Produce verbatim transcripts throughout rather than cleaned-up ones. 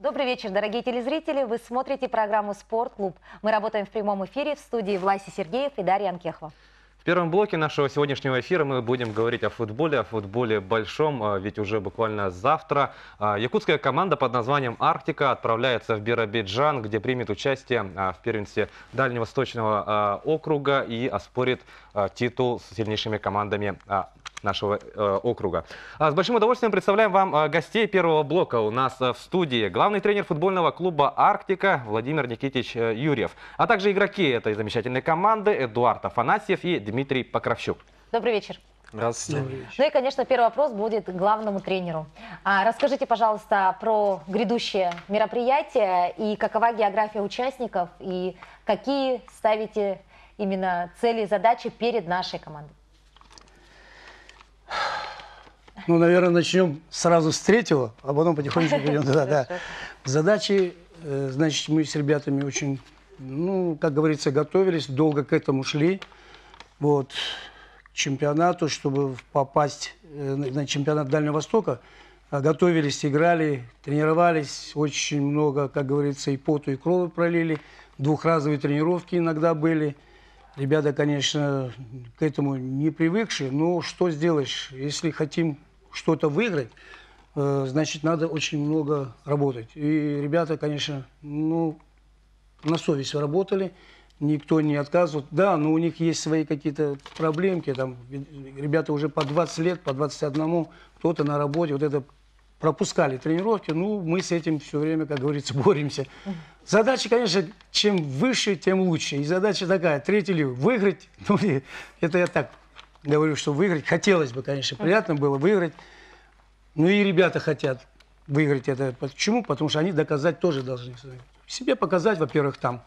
Добрый вечер, дорогие телезрители. Вы смотрите программу «Спорт-клуб». Мы работаем в прямом эфире в студии Власий Сергеев и Дарья Анкехова. В первом блоке нашего сегодняшнего эфира мы будем говорить о футболе, о футболе большом, ведь уже буквально завтра якутская команда под названием «Арктика» отправляется в Биробиджан, где примет участие в первенстве Дальневосточного округа и оспорит титул с сильнейшими командами нашего э, округа. А с большим удовольствием представляем вам э, гостей первого блока. У нас э, в студии главный тренер футбольного клуба «Арктика» Владимир Никитич э, Юрьев, а также игроки этой замечательной команды Эдуард Афанасьев и Дмитрий Покровщук. Добрый вечер. Здравствуйте. Добрый вечер. Ну и, конечно, первый вопрос будет главному тренеру. А, расскажите, пожалуйста, про грядущее мероприятие и какова география участников и какие ставите именно цели и задачи перед нашей командой. Ну, наверное, начнем сразу с третьего, а потом потихонечку пойдем туда. Да. Задачи, значит, мы с ребятами очень, ну, как говорится, готовились, долго к этому шли. Вот, к чемпионату, чтобы попасть на чемпионат Дальнего Востока. Готовились, играли, тренировались, очень много, как говорится, и поту, и крови пролили. Двухразовые тренировки иногда были. Ребята, конечно, к этому не привыкшие, но что сделаешь? Если хотим что-то выиграть, э, значит, надо очень много работать. И ребята, конечно, ну, на совесть работали, никто не отказывал. Да, но у них есть свои какие-то проблемки. Там, ребята уже по двадцать лет, по двадцать один, кто-то на работе, вот это пропускали тренировки. Ну, мы с этим все время, как говорится, боремся. Задача, конечно, чем выше, тем лучше. И задача такая, третий лиг, выиграть. Ну, это я так говорю, что выиграть. Хотелось бы, конечно, приятно было выиграть. Ну и ребята хотят выиграть это. Почему? Потому что они доказать тоже должны. Себе показать, во-первых, там.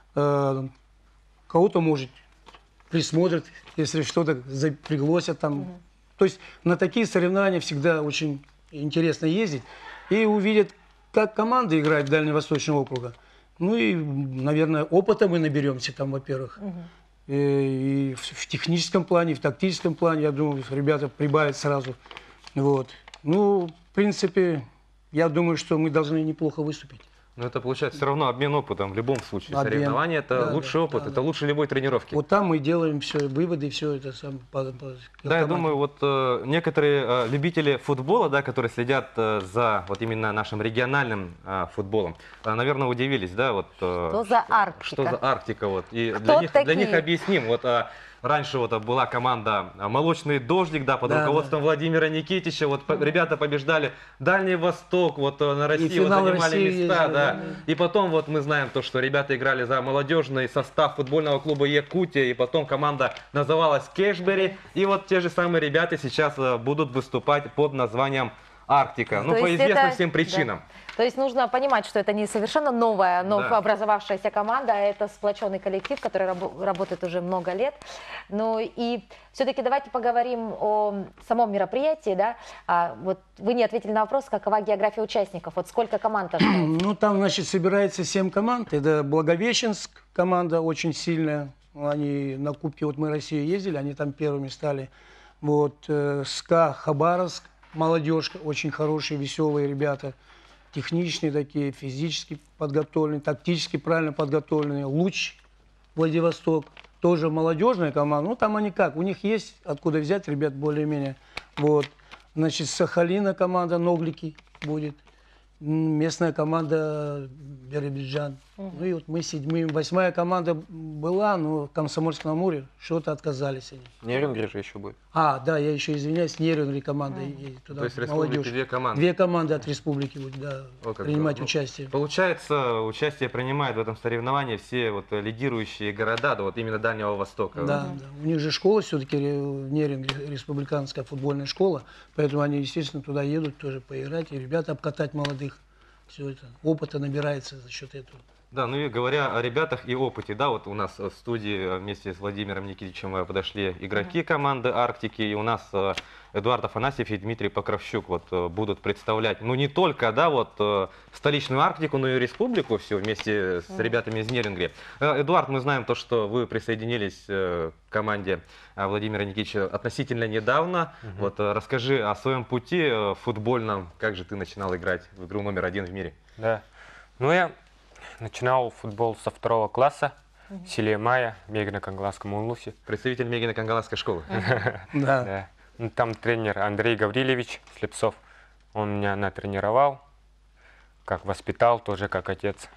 Э, кого-то, может, присмотрят, если что-то пригласят там. Угу. То есть на такие соревнования всегда очень интересно ездить. И увидят, как команда играет в Дальневосточного округа. Ну и, наверное, опыта мы наберемся там, во-первых. Угу. И, и в, в техническом плане, и в тактическом плане, я думаю, ребята прибавят сразу. Вот. Ну, в принципе, я думаю, что мы должны неплохо выступить. Но это получается все равно обмен опытом в любом случае. Обмен. Соревнования – это да, лучший да, опыт, да, это да. лучше любой тренировки. Вот там мы делаем все, выводы, все это сам по, по Да, я думаю, вот э, некоторые э, любители футбола, да, которые следят э, за вот именно нашим региональным э, футболом, э, наверное, удивились, да, вот. Э, что за Арктика? Что за Арктика, вот. И Кто для них, такие? для них объясним. Вот. Э, Раньше вот была команда «Молочный дождик», да, под да, руководством да. Владимира Никитича. Вот mm-hmm. ребята побеждали Дальний Восток, вот на России вот, занимали России места. Есть, да. Да. И потом вот мы знаем то, что ребята играли за молодежный состав футбольного клуба «Якутия». И потом команда называлась «Кэшбери». И вот те же самые ребята сейчас будут выступать под названием «Арктика». Ну, по известным это... всем причинам. Да. То есть нужно понимать, что это не совершенно новая, новообразовавшаяся команда, а это сплоченный коллектив, который раб работает уже много лет. Ну и все-таки давайте поговорим о самом мероприятии. Да? А, вот вы не ответили на вопрос, какова география участников, вот сколько команд ожидается? Ну там, значит, собирается семь команд. Это Благовещенск, команда очень сильная. Они на Кубке вот мы России ездили, они там первыми стали. Вот э, СКА Хабаровск, молодежка, очень хорошие, веселые ребята. Техничные такие, физически подготовленные, тактически правильно подготовленные. Луч, Владивосток, тоже молодежная команда. Ну, там они как, у них есть откуда взять, ребят, более-менее. Вот. Значит, Сахалина команда, Ноглики будет. Местная команда Биробиджан. Угу. Ну и вот мы седьмым. Восьмая команда была, но Комсомольск на Амуре что-то отказались они. Нерюнгри же еще будет. А, да, я еще извиняюсь, Нерюнгри команда. Угу. Туда, то есть республики две команды? Две команды от республики будут, да, принимать ну, участие. Получается, участие принимают в этом соревновании все вот лидирующие города, да, вот именно Дальнего Востока. Да, вот. да. У них же школа все-таки, в Нерюнгри, республиканская футбольная школа, поэтому они, естественно, туда едут тоже поиграть, и ребята обкатать молодых. Все это, опыта набирается за счет этого. Да, ну и говоря о ребятах и опыте, да, вот у нас в студии вместе с Владимиром Никитичем подошли игроки команды «Арктики», и у нас Эдуард Афанасьев и Дмитрий Покровщук вот будут представлять, ну не только, да, вот столичную Арктику, но и республику всю вместе с ребятами из Нерюнгри. Эдуард, мы знаем то, что вы присоединились к команде Владимира Никитича относительно недавно. Угу. Вот расскажи о своем пути футбольном, как же ты начинал играть в игру номер один в мире? Да. Ну, я начинал футбол со второго класса в селе Майя, в Мегино-Кангаласском улусе. Представитель Мегино-Кангаласской школы. Да. Да. Ну, там тренер Андрей Гаврилевич Слепцов. Он меня натренировал, как воспитал, тоже как отец.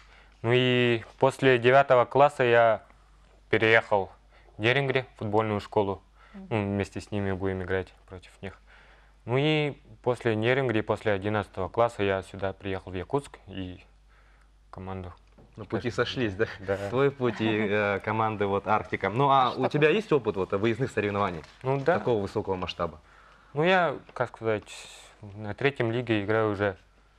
Ну и после девятого класса я переехал в Дерингре, в футбольную школу. Ну, вместе с ними будем играть против них. Ну и после Дерингри, после одиннадцатого класса я сюда приехал в Якутск и команду. На пути сошлись, да? Да. Твой путь и э, команды вот Арктика. Ну а у тебя есть опыт вот выездных соревнований Ну да. такого высокого масштаба? Ну я, как сказать, на третьем лиге играю уже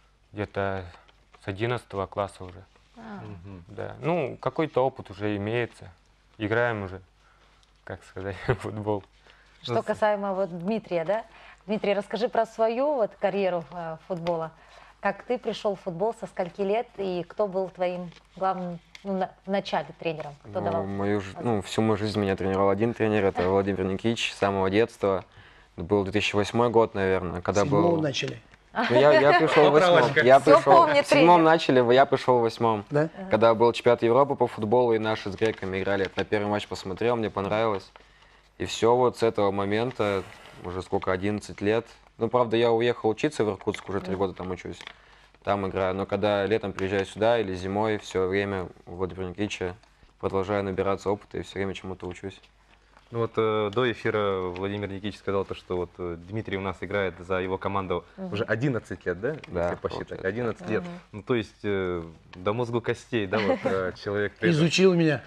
где-то с одиннадцатого класса уже. А, Мгм. Да. Ну, какой-то опыт уже имеется. Играем уже, как сказать, в футбол. Что касаемо вот Дмитрия, да? Дмитрий, расскажи про свою вот карьеру э, футбола. Как ты пришел в футбол, со скольки лет, и кто был твоим главным, ну, на- в начале тренером? Кто Ну, давал? мою, ж- ну, всю мою жизнь меня тренировал один тренер, это Владимир Никитич, с самого детства. Это был две тысячи восьмой год, наверное, когда Седьмого был... начали. Ну, я, я пришел в восьмом. Поправочка. Я Всё пришел помнит в седьмом тренер. начали, я пришел в восьмом. Да? Когда был чемпионат Европы по футболу, и наши с греками играли. Я на первый матч посмотрел, мне понравилось. И все вот с этого момента, уже сколько, одиннадцать лет. Ну, правда, я уехал учиться в Иркутск, уже три года там учусь. Там играю. Но когда летом приезжаю сюда или зимой, все время у Владимира Никитича продолжаю набираться опыта и все время чему-то учусь. Ну вот э, до эфира Владимир Никитич сказал то, что вот э, Дмитрий у нас играет за его команду уже одиннадцать лет, да? Да, Если посчитать. получается. одиннадцать лет. Ну то есть э, до мозгу костей, да, вот э, человек. Изучил меня.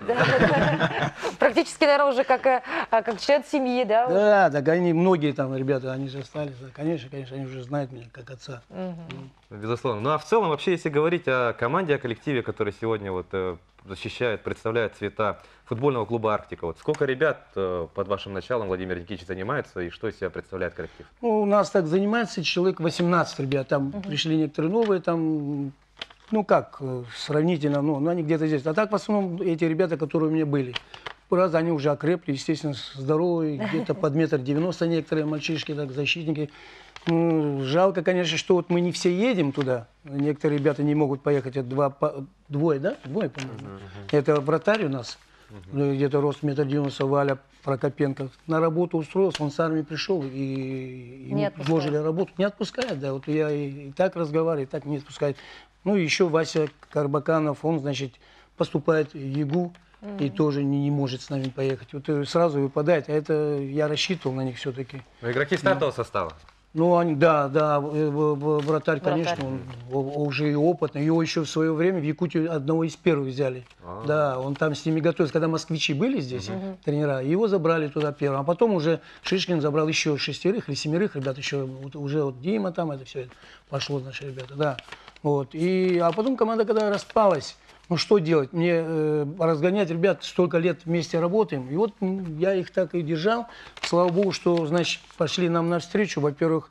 Практически, наверное, уже как, э, а, как член семьи, да? Да, так они, многие там ребята, они же остались. Да, конечно, конечно, они уже знают меня как отца. Безусловно. Ну а в целом, вообще, если говорить о команде, о коллективе, который сегодня вот э, защищает, представляет цвета футбольного клуба «Арктика», вот сколько ребят э, под вашим началом Владимир Никитич занимается и что из себя представляет коллектив? Ну, у нас так занимается человек восемнадцать ребят. Там пришли некоторые новые, там, ну как, э, сравнительно, ну, ну, они где-то здесь. А так, в основном, эти ребята, которые у меня были. Раз они уже окрепли, естественно, здоровые, где-то под метр девяносто некоторые мальчишки, так, защитники. Ну, жалко, конечно, что вот мы не все едем туда. Некоторые ребята не могут поехать. Это два, по- двое, да? Двое, по-моему. Это вратарь у нас. Ну, где-то рост метр девяносто, Валя Прокопенко. На работу устроился, он с армии пришел, и ему Не отпускает. предложили работу. Не отпускает, да. Вот я и, и так разговариваю, и так не отпускает. Ну, и еще Вася Карбаканов, он, значит, поступает в ЕГУ. И тоже не, не может с нами поехать. Вот э, сразу выпадает. А это я рассчитывал на них все-таки. Ну, игроки стартового состава. Ну, они, да, да, э, в- в- вратарь, Вратарь. конечно, он о- уже и опытный. Его еще в свое время в Якутии одного из первых взяли. А. Да, он там с ними готовился. Когда москвичи были здесь, тренера, его забрали туда первым. А потом уже Шишкин забрал еще шестерых или семерых ребят, еще вот уже вот Дима там, это все пошло, наши ребята, да. Вот. И, а потом команда, когда распалась, ну что делать? Мне э, разгонять ребят, столько лет вместе работаем. И вот м, я их так и держал. Слава богу, что, значит, пошли нам навстречу. Во-первых,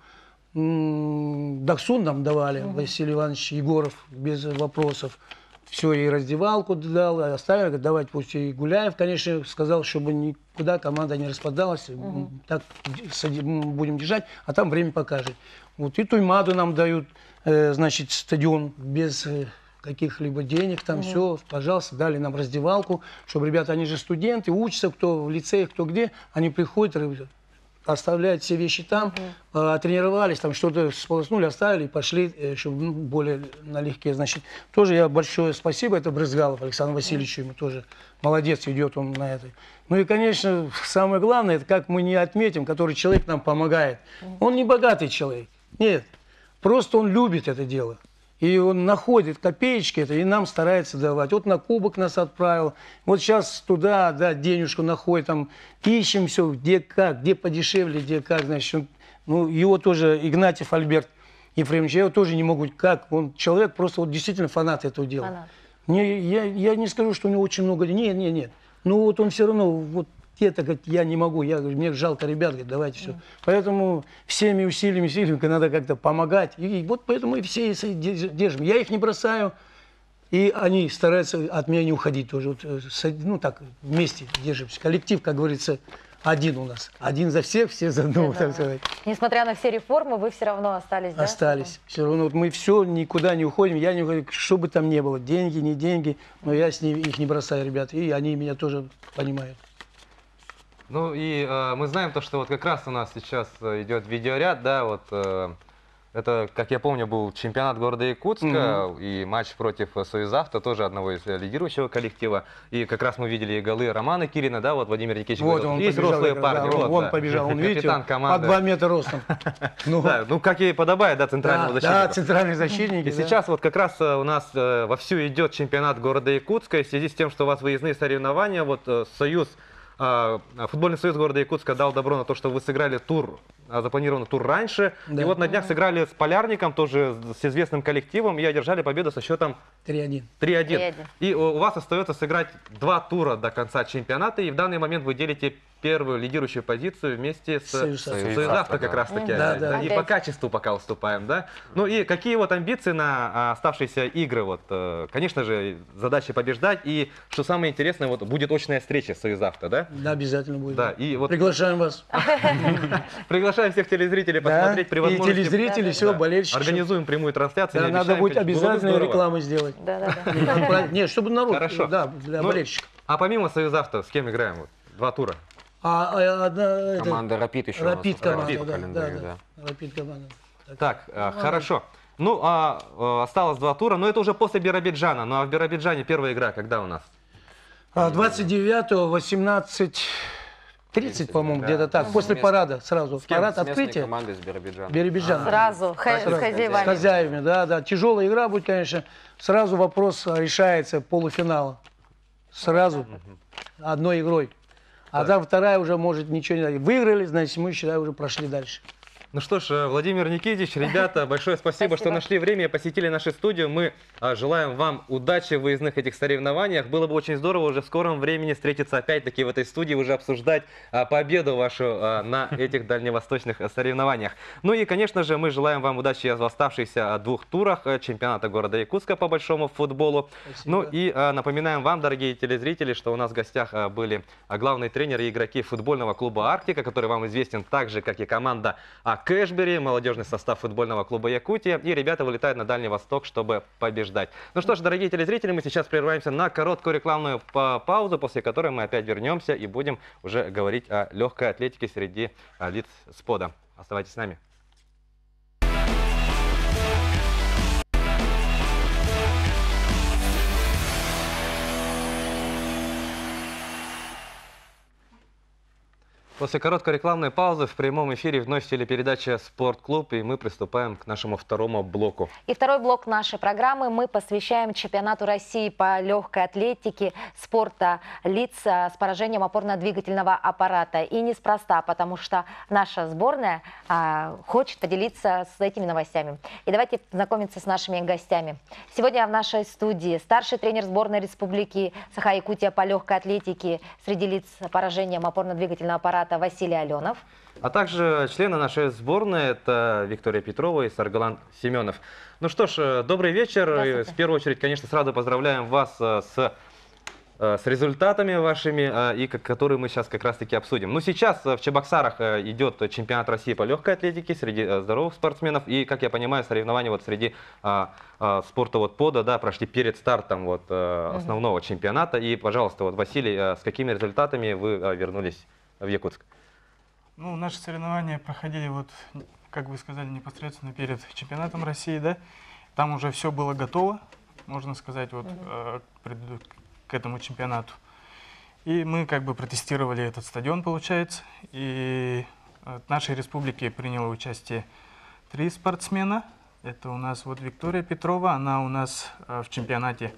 м, Дахсун нам давали, Василий Иванович Егоров, без вопросов. Все, и раздевалку дал, и оставили, говорит, давайте пусть и Гуляев, конечно, сказал, чтобы никуда команда не распадалась, м, так сади- м, будем держать, а там время покажет. Вот и Туймаду нам дают, э, значит, стадион без э, каких-либо денег, там все, пожалуйста, дали нам раздевалку, чтобы ребята, они же студенты, учатся, кто в лицеях, кто где, они приходят, р- оставляют все вещи там, а, тренировались, там что-то сполоснули, оставили и пошли, э, чтобы ну, более налегке. Значит, тоже я большое спасибо, это Брызгалов Александр Васильевич, ему тоже молодец, идет он на это. Ну и, конечно, самое главное, это как мы не отметим, который человек нам помогает. Он не богатый человек, нет, просто он любит это дело. И он находит копеечки это и нам старается давать. Вот на кубок нас отправил. Вот сейчас туда, да, денежку находит, там, ищем все, где как, где подешевле, где как, значит. Он- ну, его тоже Игнатьев Альберт Ефремович, я его тоже не могу, как, он человек просто вот действительно фанат этого дела. Фанат. Не, я, я не скажу, что у него очень много, нет, нет, нет. Ну вот он все равно, вот это, говорит, я не могу, я, говорю, мне жалко ребят, говорит, давайте все. Поэтому всеми усилиями, усилиями надо как-то помогать. И вот поэтому и все и со- держим. Я их не бросаю, и они стараются от меня не уходить тоже. Вот, э, с- ну так, вместе держимся. Коллектив, как говорится, один у нас. Один за всех, все за одного, Да. так сказать. Несмотря на все реформы, вы все равно остались, да? Остались. Все равно вот мы все никуда не уходим, я не уходим, что бы там ни было, деньги, не деньги, но я с ними, их не бросаю, ребят, и они меня тоже понимают. Ну и э, мы знаем то, что вот как раз у нас сейчас э, идет видеоряд, да, вот э, это, как я помню, был чемпионат города Якутска и матч против э, Союзавто, тоже одного из э, лидирующего коллектива. И как раз мы видели и голы Романа Кирина, да, вот Владимир Никитич Вот говорил, он есть побежал, взрослые как раз, парни. да, вот, он да. побежал, он, видите, Капитан по команды. два метра ростом. Ну, Да, ну как и подобает, да, центральному да, защитнику. да, центральный защитник. И сейчас вот как раз э, у нас э, вовсю идет чемпионат города Якутска. И в связи с тем, что у вас выездные соревнования, вот э, Союз, э, футбольный союз города Якутска дал добро на то, что вы сыграли тур, э, запланированный тур раньше. Да. И вот на днях сыграли с Полярником, тоже с известным коллективом, и одержали победу со счетом три-один. три один. три один. И у у вас остается сыграть два тура до конца чемпионата, и в данный момент вы делите первую лидирующую позицию вместе с Союз-Авто. Союзавто как да. раз таки. Да, опять, да. И Опять. по качеству пока уступаем, да? Ну и какие вот амбиции на а, оставшиеся игры? Вот, э, конечно же, задача побеждать, и что самое интересное, вот будет очная встреча с Союзавто, да? Да, обязательно будет. Да, и вот Приглашаем вас. приглашаем всех телезрителей Да, посмотреть при и возможности. телезрители, Да, все, Да. болельщики. Организуем прямую трансляцию. Да, не надо обещаем, будет конечно, было бы обязательно здорово. рекламу сделать. Да, да, да. Нет, чтобы народ, Хорошо. да, для Ну, болельщиков. А помимо Союзавто, с кем играем? Вот, два тура. А, а одна, это, Команда «Рапид» еще у нас Рапид осталась команда, по да, да, календарю, да, да. Рапид команда. Так, э, хорошо. Ну, а, э, осталось два тура, но это уже после Биробиджана. Ну, а в Биробиджане первая игра когда у нас? А, двадцать девятого, восемнадцать тридцать, по-моему, да. где-то так, С после местной- парада сразу. С кем? Парад С местной открытия. командой из Биробиджана. Биробиджан. Сразу, ха- с Сразу. С хозяевами. хозяевами, да, да. Тяжелая игра будет, конечно. Сразу вопрос решается полуфинала. Сразу. Одной игрой. А там вторая уже может ничего не дать. Выиграли, значит, мы, считай, уже прошли дальше. Ну что ж, э, Владимир Никитич, ребята, большое спасибо, что Спасибо. нашли время и посетили нашу студию. Мы а, желаем вам удачи в выездных этих соревнованиях. Было бы очень здорово уже в скором времени встретиться опять-таки в этой студии, уже обсуждать а, победу вашу а, на этих дальневосточных э, соревнованиях. Ну и, конечно же, мы желаем вам удачи в оставшихся а, двух турах э, чемпионата города Якутска по большому футболу. Спасибо. Ну и а, напоминаем вам, дорогие телезрители, что у нас в гостях а, были а, главные тренеры и игроки футбольного клуба «Арктика», который вам известен так же, как и команда а, Кэшбери, молодежный состав футбольного клуба «Якутия». И ребята вылетают на Дальний Восток, чтобы побеждать. Ну что ж, дорогие телезрители, мы сейчас прерываемся на короткую рекламную па- паузу, после которой мы опять вернемся и будем уже говорить о легкой атлетике среди а, лиц спода. Оставайтесь с нами. После короткой рекламной паузы в прямом эфире вновь телепередача «Спортклуб», и мы приступаем к нашему второму блоку. И второй блок нашей программы мы посвящаем чемпионату России по легкой атлетике спорта лиц с поражением опорно-двигательного аппарата. И неспроста, потому что наша сборная а, хочет поделиться с этими новостями. И давайте знакомиться с нашими гостями. Сегодня в нашей студии старший тренер сборной Республики Саха-Якутия по легкой атлетике среди лиц с поражением опорно-двигательного аппарата Василий Аленов. А также члены нашей сборной – это Виктория Петрова и Саргалан Семенов. Ну что ж, добрый вечер. Здравствуйте. В первую очередь, конечно, сразу поздравляем вас э, с, э, с результатами вашими, э, и как- которые мы сейчас как раз-таки обсудим. Ну сейчас э, в Чебоксарах э, идет чемпионат России по легкой атлетике среди э, здоровых спортсменов. И, как я понимаю, соревнования вот среди э, э, спорта вот пода, да, прошли перед стартом вот, э, основного чемпионата. И, пожалуйста, вот, Василий, э, с какими результатами вы э, вернулись в Якутск? Ну, наши соревнования проходили, вот, как вы сказали, непосредственно перед чемпионатом России, да. Там уже все было готово, можно сказать, вот, э, к, пред- к этому чемпионату. И мы как бы протестировали этот стадион, получается. И от нашей республики приняло участие три спортсмена. Это у нас вот Виктория Петрова, она у нас э, в чемпионате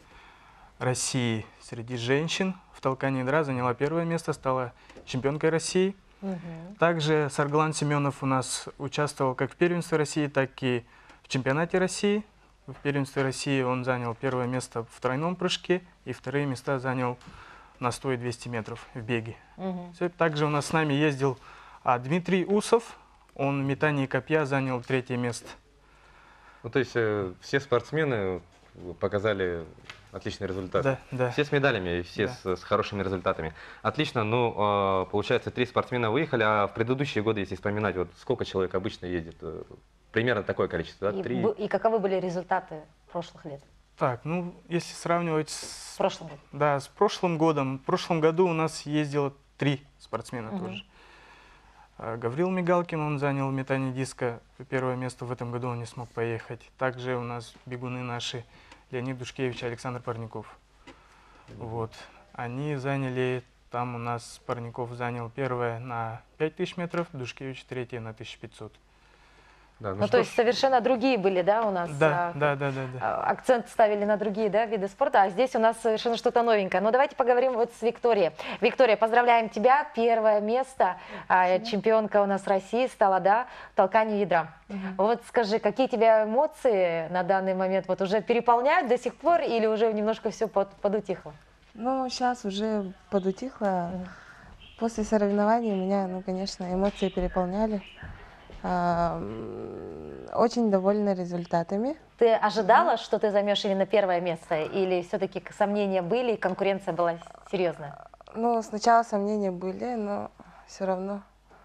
России среди женщин в толкании ядра заняла первое место, стала чемпионкой России. Также Саргалан Семенов у нас участвовал как в первенстве России, так и в чемпионате России. В первенстве России он занял первое место в тройном прыжке и вторые места занял на сто и двести метров в беге. Всё. Также у нас с нами ездил а, Дмитрий Усов, он в метании копья занял третье место. Ну, то есть э, все спортсмены показали Отличный результат. Да, да. Все с медалями, и все Да. с, с хорошими результатами. Отлично. Ну, э, получается, три спортсмена выехали, а в предыдущие годы, если вспоминать, вот сколько человек обычно ездит? Э, Примерно такое количество, да? И, Три? бу- и каковы были результаты прошлых лет? Так, ну, если сравнивать В с, прошлом году. да, с прошлым годом, в прошлом году у нас ездило три спортсмена Мгм. тоже. А, Гаврил Мигалкин, он занял в метании диска первое место, в этом году он не смог поехать. Также у нас бегуны наши Леонид Душкевич и Александр Парников. Вот. Они заняли, там у нас Парников занял первое на пять тысяч метров, Душкевич третье на тысячу пятьсот. Да, ну Ну, что то ж, есть совершенно другие были, да, у нас? Да, а, да, да, да, да. а, Акцент ставили на другие, да, виды спорта, а здесь у нас совершенно что-то новенькое. Но давайте поговорим вот с Викторией. Виктория, поздравляем тебя, первое место, а, чемпионка у нас России стала, да, в толкании ядра. Вот скажи, какие тебя эмоции на данный момент вот уже переполняют до сих пор или уже немножко все под, подутихло? Ну, сейчас уже подутихло. После соревнований меня, ну, конечно, эмоции переполняли. А, м, Очень довольна результатами. Ты ожидала, что ты займешь именно первое место, или все-таки сомнения были и конкуренция была серьезная? Ну, сначала сомнения были, но все равно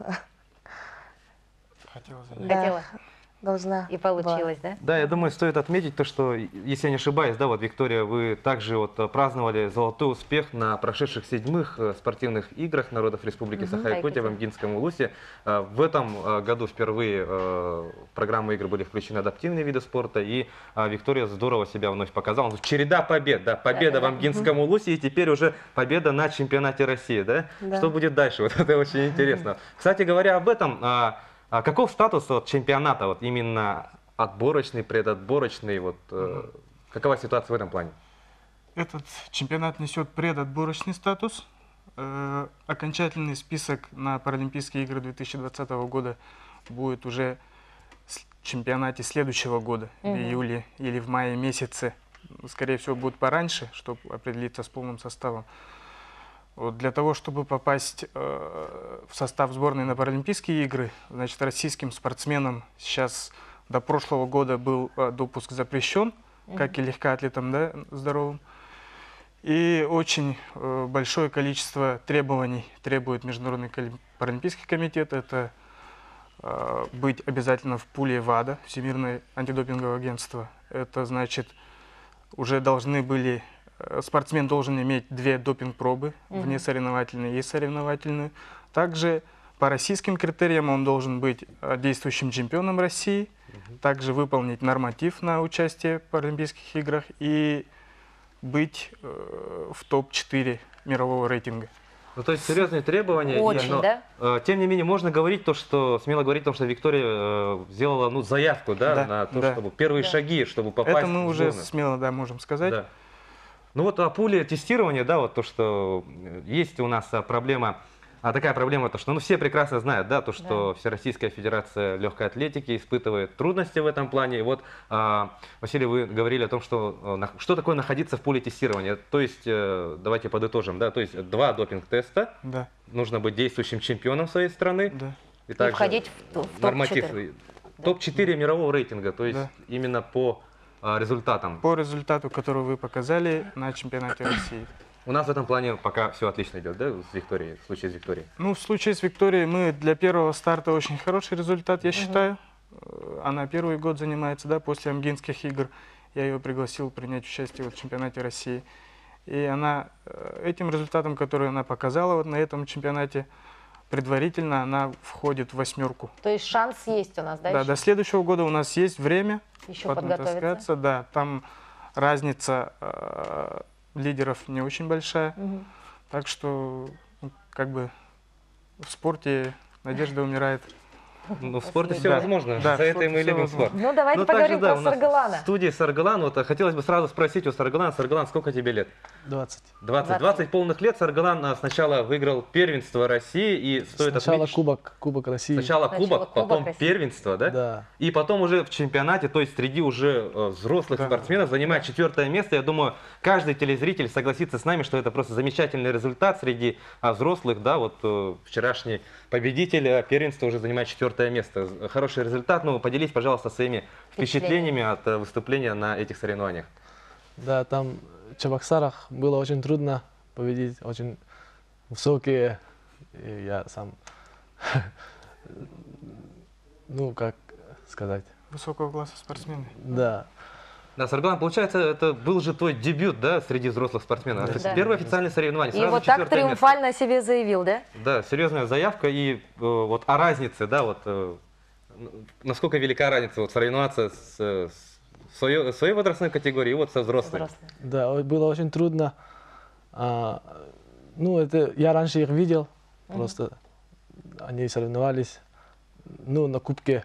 Хотел занять. Да. Хотела должна и получилось, да? Да, я думаю, стоит отметить то, что, если я не ошибаюсь, да, вот, Виктория, вы также вот э, праздновали золотой успех на прошедших седьмых э, спортивных играх народов Республики Мгм. Саха-Якутия в Якутия. Амгинском улусе. Э, В этом э, году впервые э, в программу игр были включены адаптивные виды спорта, и э, Виктория здорово себя вновь показала. Ну, череда побед, да, победа в Да-да-да. Амгинском улусе, и теперь уже победа на чемпионате России, да? Да. Что будет дальше? Вот это очень интересно. Кстати говоря, об этом, а, а каков статус вот, чемпионата, вот именно отборочный, предотборочный, вот, э, какова ситуация в этом плане? Этот чемпионат несет предотборочный статус. Э, Окончательный список на Паралимпийские игры две тысячи двадцатого года будет уже в чемпионате следующего года, в Мгм. июле или в мае месяце. Скорее всего, будет пораньше, чтобы определиться с полным составом. Вот для того, чтобы попасть э, в состав сборной на Паралимпийские игры, значит, российским спортсменам сейчас до прошлого года был э, допуск запрещен, как и легкоатлетам, да, здоровым. И очень э, большое количество требований требует Международный кали- паралимпийский комитет. Это э, быть обязательно в пуле ВАДА, Всемирное антидопинговое агентство. Это значит, уже должны были, э, спортсмен должен иметь две допинг-пробы, Мгм. внесоревновательную и соревновательную. Также по российским критериям он должен быть э, действующим чемпионом России, также выполнить норматив на участие в Паралимпийских играх и быть э, в топ четыре мирового рейтинга. Ну, то есть серьезные требования. и, Очень, но, да? э, тем не менее, можно говорить то, что, смело говорить, то, что Виктория э, сделала ну, заявку, да, Да, на то, да. чтобы первые Да. шаги, чтобы попасть Это мы в уже сборную. смело, да, можем сказать. Да. Ну вот о пуле тестирования, да, вот то, что э, есть у нас а, проблема, а такая проблема, то, что ну, все прекрасно знают, да, то, что Всероссийская Федерация легкой атлетики испытывает трудности в этом плане. И вот, а, Василий, вы говорили о том, что, э, на- что такое находиться в пуле тестирования. То есть, э, давайте подытожим, да, то есть два допинг-теста, Да, нужно быть действующим чемпионом своей страны. да. И, И также входить в, т- в норматив, топ-четыре. топ четыре мирового рейтинга, то есть Да. именно по а, результатам. По результату, который вы показали на чемпионате России. У нас в этом плане пока все отлично идет, да, с Викторией, в случае с Викторией. Ну, в случае с Викторией мы для первого старта очень хороший результат, я считаю. Э, Она первый год занимается, да, после Амгинских игр. Я ее пригласил принять участие вот в чемпионате России. И она э, этим результатом, который она показала вот на этом чемпионате, предварительно она входит в восьмерку. То есть шанс есть у нас, да? Да, еще? до следующего года у нас есть время Еще подготовиться. подготовиться. Да, там разница э, лидеров не очень большая. Мгм. Так что, ну, как бы, в спорте надежда умирает. Ну, в спорте все Да. возможно, Да, за в это спорте мы и всё любим возможно. спорт. Ну, давайте Ну, также, поговорим да, про у нас Саргалана. В студии Саргалан, вот а, хотелось бы сразу спросить у Саргалана, Саргалан, сколько тебе лет? двадцать. двадцать. двадцать. двадцать полных лет. Саргалан а, сначала выиграл первенство России, и стоит Сначала отметить, кубок, кубок России. сначала Сначала кубок, кубок потом России. первенство, да? Да. И потом уже в чемпионате, то есть среди уже э, взрослых Да. спортсменов, занимает четвертое место. Я думаю, каждый телезритель согласится с нами, что это просто замечательный результат среди а, взрослых, да, вот э, вчерашний победитель э, первенства уже занимает четвертое место. Хороший результат. Ну, поделись, пожалуйста, своими впечатлениями от э, выступления на этих соревнованиях. Да, там в Чебоксарах было очень трудно победить, очень высокие, и я сам, ну, как сказать, Высокого класса спортсмены. да. Да, Сарглан, получается, это был же твой дебют, да, среди взрослых спортсменов. То есть Да. первое официальное соревнование, И сразу вот так четвертое место. триумфально о себе заявил, да? Да, серьезная заявка. И э, вот о разнице, да, вот э, н- насколько велика разница вот соревноваться с, с в своей, в своей возрастной категории и вот со взрослой. Взрослые. Да, о- было очень трудно. А, ну, это я раньше их видел, просто они соревновались, ну, на кубке.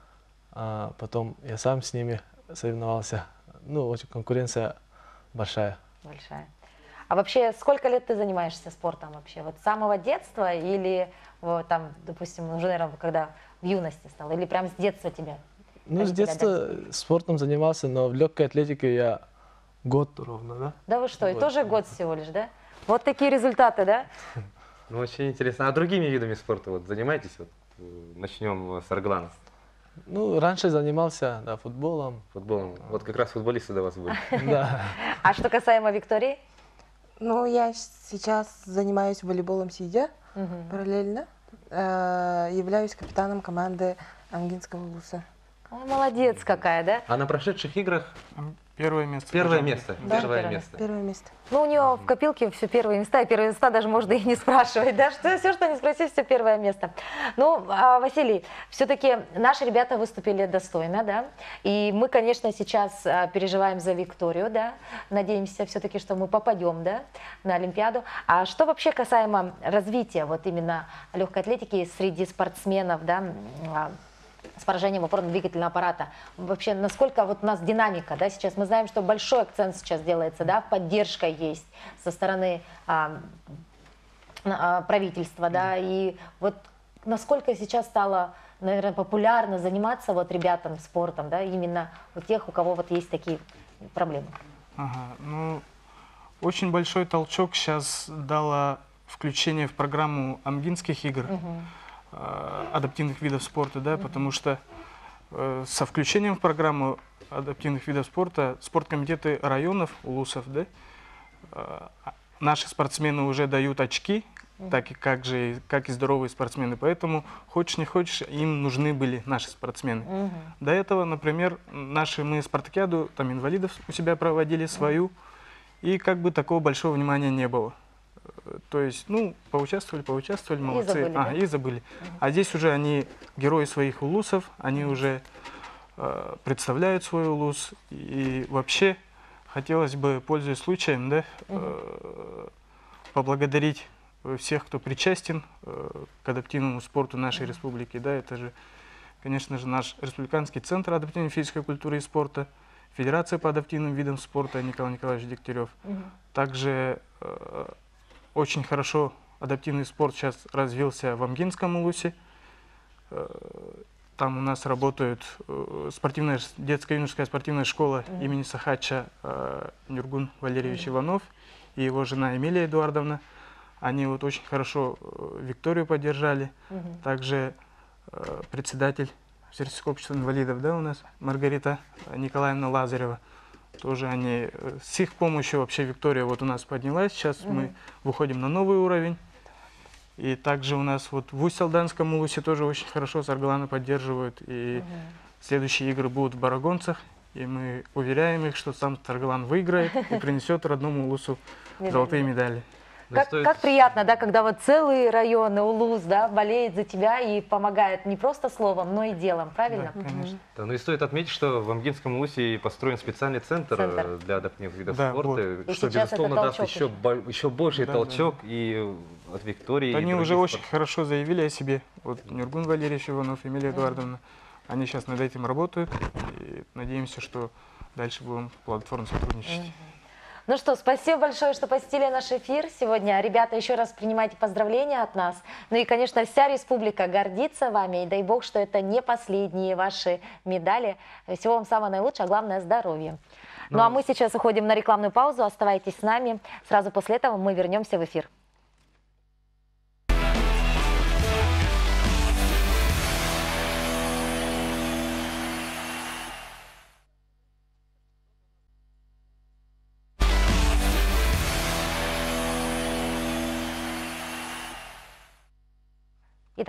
А потом я сам с ними соревновался. Ну, очень конкуренция большая. Большая. А вообще, сколько лет ты занимаешься спортом вообще? Вот с самого детства или вот, там, допустим, уже, наверное, когда в юности стал? Или прям с детства тебя? Ну, с родители детства отдали? спортом занимался, но в легкой атлетике я год ровно, да? Да вы что, и Вот. тоже год всего лишь, да? Вот такие результаты, да? Ну, очень интересно. А другими видами спорта вот занимаетесь? Вот, э, начнем э, с Арглана, Ну, раньше занимался, да, футболом. футболом. Вот как раз футболисты до вас были. Да. А что касаемо Виктории? Ну, я с- сейчас занимаюсь волейболом сидя Мгм. параллельно. Э, являюсь капитаном команды Амгинского улуса. Ой, молодец какая, да? А на прошедших играх М, Первое место. первое пожалуй. место. Да, Первое первое место. Первое место. Ну, у нее в копилке все первые места, и первые места даже можно и не спрашивать, да, что все, что не спроси, все первое место. Ну, а, Василий, все-таки наши ребята выступили достойно, да, и мы, конечно, сейчас а, переживаем за Викторию, да, надеемся все-таки, что мы попадем, да, на Олимпиаду. А что вообще касаемо развития вот именно легкой атлетики среди спортсменов, да, м, а, с поражением опорно-двигательного аппарата. Вообще, насколько вот у нас динамика, да, сейчас мы знаем, что большой акцент сейчас делается, да, поддержка есть со стороны а, а, правительства, да, и вот насколько сейчас стало, наверное, популярно заниматься вот ребятам спортом, да, именно у тех, у кого вот есть такие проблемы. Ага, ну, очень большой толчок сейчас дало включение в программу Амгинских игр, э, адаптивных видов спорта, да, потому что э, со включением в программу адаптивных видов спорта спорткомитеты районов, улусов, да, э, наши спортсмены уже дают очки, так и как же, и- как и здоровые спортсмены. Поэтому, хочешь не хочешь, им нужны были наши спортсмены. До этого, например, наши мы спартакиаду, там инвалидов у себя проводили свою, и как бы такого большого внимания не было. Э, То есть, ну, поучаствовали, поучаствовали, молодцы. забыли, Ага, да? и забыли. А здесь уже они герои своих улусов, они уже э, представляют свой улус. И вообще хотелось бы, пользуясь случаем, да, э, поблагодарить э, всех, кто причастен э, к адаптивному спорту нашей республики. Да, это же, конечно же, наш республиканский центр адаптивной физической культуры и спорта, Федерация по адаптивным видам спорта Николай Николаевич Дегтярев. Также э, очень хорошо адаптивный спорт сейчас развился в Амгинском улусе. Э, Там у нас работает э, спортивная, ш- детско-юношеская спортивная школа имени Сахача э, Нюргун Валерьевич Иванов и его жена Эмилия Эдуардовна. Они вот очень хорошо э, Викторию поддержали. Также э, председатель Всероссийского общества инвалидов, да, у нас Маргарита Николаевна Лазарева. Тоже они, э, с их помощью вообще Виктория вот у нас поднялась. Сейчас мы выходим на новый уровень. И также у нас вот в Усть-Алданском улусе тоже очень хорошо Саргалана поддерживают. И следующие игры будут в Барагонцах. И мы уверяем их, что сам Саргалан выиграет и принесет родному улусу золотые медали. Ну, Как, стоит- как приятно, да, когда вот целые районы, улус, да, болеет за тебя и помогает не просто словом, но и делом, правильно? Да, конечно. Да, ну и стоит отметить, что в Амгинском улусе построен специальный центр, Центр. э, для адаптивных видов Да, спорта, вот. И что, сейчас это безусловно, даст толчок еще, еще. бо- еще больший Да, да, толчок и э, от Виктории. и Они других уже очень спортсменов. хорошо заявили о себе. Вот Нюргун Валерьевич Иванов, Эмилия Эдуардовна. Они сейчас над этим работают. И надеемся, что дальше будем платформу сотрудничать. Ну что, спасибо большое, что посетили наш эфир сегодня. Ребята, еще раз принимайте поздравления от нас. Ну и, конечно, вся республика гордится вами. И дай бог, что это не последние ваши медали. Всего вам самого наилучшего, а главное здоровья. Ну а мы сейчас уходим на рекламную паузу. Оставайтесь с нами. Сразу после этого мы вернемся в эфир.